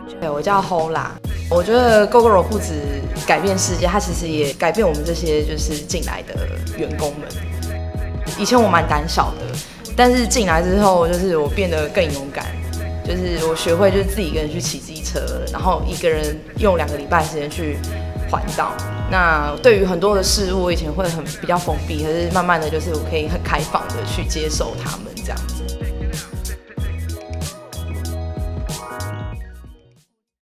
对，我叫 Hola。我觉得 Gogoro 不止改变世界，它其实也改变我们这些就是进来的员工们。以前我蛮胆小的，但是进来之后，就是我变得更勇敢。就是我学会就是自己一个人去骑机车，然后一个人用2个礼拜时间去环岛。那对于很多的事物，我以前会比较封闭，可是慢慢的就是我可以很开放的去接受他们这样子。